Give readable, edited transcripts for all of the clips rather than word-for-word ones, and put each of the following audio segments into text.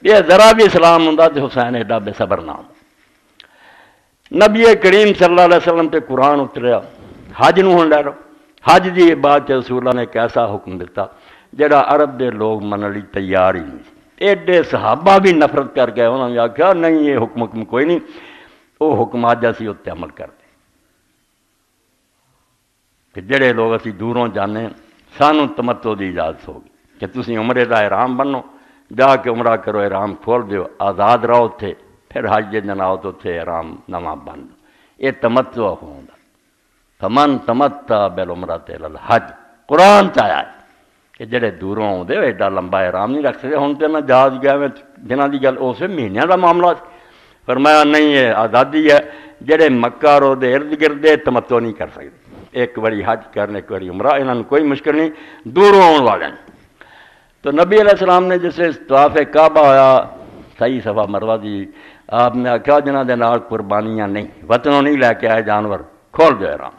یہ ذرا بھی اسلام ہوں تو حسین ایڈا بے صبر نہ ہوں۔ نبی کریم صلی اللہ علیہ وسلم تے قرآن اتریا، حج نو ہن لے لو، حج دی بات رسول اللہ نے ایک ایسا حکم دیتا جڑا عرب دے لوگ منن لئی تیار ہی نہیں، ایڈے صحابہ بھی نفرت کر گئے، انہوں نے آخیا نہیں یہ حکم کوئی نہیں، وہ حکم اج اسی اتنے عمل کرتے کہ جڑے لوگ اسی دوروں جانے سانوں تمتع دی اجازت ہوگی کہ تسی عمرے دا احرام بنو، جا کے عمرہ کرو، احرام کھول دیو، آزاد رہو اتنے، پھر حج دے دن آؤ تو اتنے احرام نواں بن دو، یہ تمتع ہوندا۔ فمن تمتع بالعمرۃ الی الحج، قرآن چایا ہے کہ جڑے دوروں آتے ایڈا لمبا احرام نہیں رکھ سکتے، ہوں تو نہ جہاز گیا جنہاں دی گل اس مہینوں کا معاملہ، فرمایا نہیں یہ آزادی ہے، جڑے مکہ اور دے ارد گرد تمتع نہیں کر سکتے، ایک باری حج کرنے ایک باری عمرہ، انہوں نے کوئی مشکل نہیں دوروں آنے والے ہیں۔ تو نبی علیہ السلام نے جسے طواف کعبہ ہویا صحیح صفا مروہ دی، آپ نے آخیا جنہاں دے نال قربانیاں نہیں، وطنوں نہیں لے کے آئے جانور، کھول دو احرام۔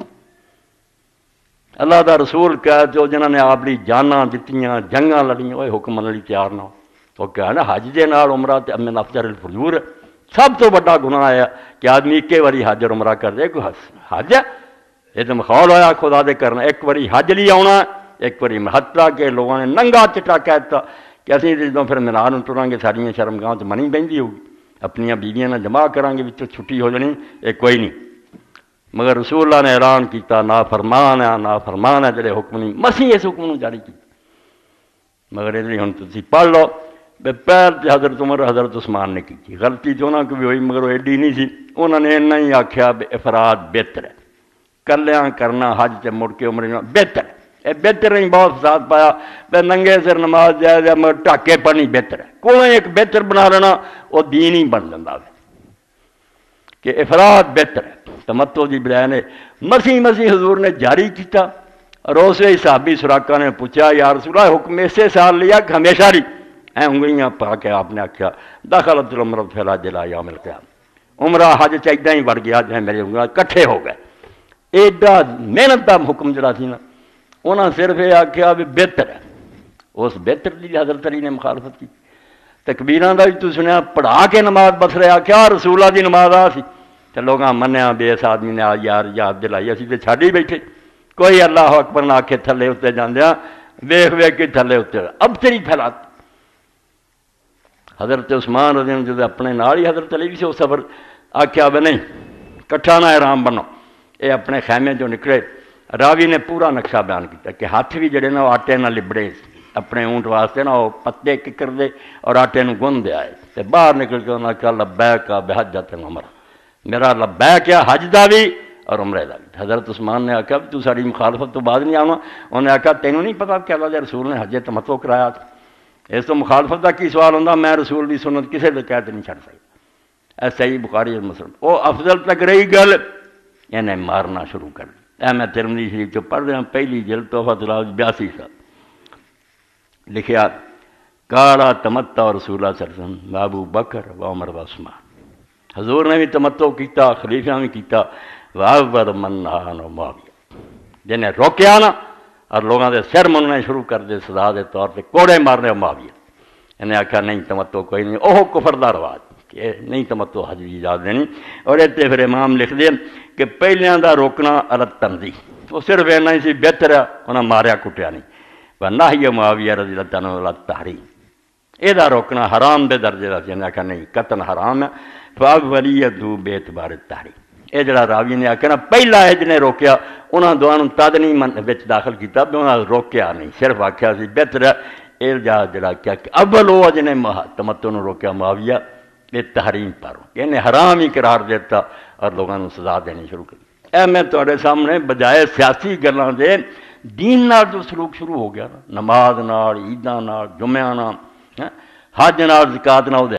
اللہ دا رسول کہہ جو جنہاں نے آپ لی جاناں دتیاں، جنگاں لڑیاں، وہ حکم منن لئی تیار نہ ہو، وہ کہا نا حج دے نال عمرہ تے من افضل الفجور، سب تو بڑا گناہ ہے کہ آدمی ایک باری حج اور عمرہ کر دے، کوئی حج ہے یہ تو مخول ہویا خدا دے کرنا، ایک باری حج لی آنا، ایک باری حتیٰ کہ لوگوں نے ننگا چٹا کہتا کہ اسی جدوں پھر مینار ٹراں گے ساریاں شرمگاہ تے منی بہندی ہوگی، اپنیاں بیویاں نال جمع کران گے وچوں چھٹی ہو جانی، یہ کوئی نہیں، مگر رسول اللہ نے اعلان کیتا نافرمان ہے جڑے حکم نہیں، مسیح اس حکم نو جاری کیتا، مگر یہ ہن تسی پڑھ لو پہل تے حضرت عمر حضرت عثمان نے کی غلطی تو انہاں کو بھی ہوئی، مگر وہ ایڈی نہیں سی، انہوں نے اتنا ہی آکھیا افراد بہتر ہے، کلیاں کرنا حج تے مڑ کے عمرے بہتر ہے، یہ بہتر نہیں، بہت فساد پایا بے ننگے سر نماز جائز ہے مگر ٹاکے پڑھنی بہتر ہے، کوئی ایک بہتر بنا لینا وہ دین ہی بن جاتا ہے کہ افراد بہتر ہے۔ تمتع دی بجائے نے مسیح حضور نے جاری کیتا، اور اسے صحابی سراقہ نے پوچھا یا رسول اللہ حکم اسے سال لیا کہ ہمیشہ لی، انگلیاں پا کے آپ نے آخیا دخلت العمرۃ فی الحج الی یوم القیامہ، عمرہ حج چاہیے ہی بڑھ گیا جائیں میرے انگلیاں کٹھے ہو گئے، ایڈا محنت کا حکم جڑا سی نا، انہاں صرف یہ آخیا بھی بہتر ہے، اس بہتر کی حضرت علی نے مخالفت کی، تکبیراں دا بھی تو سنیا پڑھا کے نماز بس رہا، کیا رسول اللہ دی نماز آ سی تو لوگاں منیا بے اس آدمی نے یار یاد دلائی، اسی تے چھڈ ہی بیٹھے، کوئی اللہ اکبر نہ آکھے تھلے اتنے جاندیاں ویکھ کے تھلے اتنے اب تیری پھیلات۔ حضرت عثمان رضی اللہ عنہ جب اپنے نال ہی حضرت علی بھی سے وہ سفر آکھیا بھی نہیں کٹھا نہ احرام بنو، یہ اپنے خیمے جو نکلے، راوی نے پورا نقشہ بیان کیا کہ ہاتھ بھی جڑے نا وہ آٹے نہ لبڑے، اپنے اونٹ واسطے نا وہ پتے ککر دے اور آٹے نو گن دے آئے، تے باہر نکل کے انہوں نے کہا لبیک بحجۃ وعمرہ، میرا لبیک ہے حج دا بھی اور عمرے دا بھی۔ حضرت عثمان نے آخیا تو ساری مخالفت تو بعد نہیں آنا، انہوں نے آخیا تینوں نہیں پتا کہ اللہ دے رسول نے حج تمتع کرایا تھا، اس تو مخالفت کا کی سوال ہوتا، میں رسول دی سنت کسی دے قید نہیں چھڑ سکتا، ایسا ہی بخاری اور مسلم، وہ افضل تک رہی گل انہیں مارنا شروع کر دی۔ میں ترمذی شریف جو پڑھ رہا ہوں پہلی جلد تحفۃ الحاوی 82 سال لکھیا کالا تمتع رسول اللہ صلی اللہ علیہ وسلم ابو بکر و عمر و عثمان، حضور نے بھی تمتع کیتا، خلیفہ بھی کیتا، واول من نہا معاویہ، جنہیں روکیا نا اور لوگوں کے سر مننے شروع کر دے سزا دے طور پہ کوڑے مارنے معاویہ، انہیں آخیا نہیں تمتع کوئی نہیں، وہ کفر دا رواج کہ نہیں تمتع حج کی اجازت دینی، اور اتنے پھر امام لکھ دے کہ پہلیاں دا روکنا علی تنظیم، وہ صرف اینا ہی سی بہتر ہے انہیں ماریا کٹیا نہیں، ونہی معاویہ رضی اللہ عنہ علی التحریم، یہ روکنا حرام دے درجے کا سی، انہیں آخیا نہیں قطعاً حرام ہے، فاولیۃ باعتبار التحریم، یہ جڑا راوی نے آخیا نا پہلا ہے جنہیں روکیا انہاں دونوں تد نہیں وچ داخل کیتا بھی انہاں روکیا نہیں، صرف آخیا سی بہتر ہے، یہ جڑا کیا کہ اول وہ جنہیں تمتع نو روکیا معاویہ، یہ تحریم پر انہیں حرام ہی قرار دیتا اور لوگوں کو سزا دینی شروع کی۔ میں تواڈے سامنے بجائے سیاسی گلاں دے دین نال جو سلوک شروع ہو گیا نا، نماز نال، عیداں نال، جمعہ نال، حج نال، زکات نال،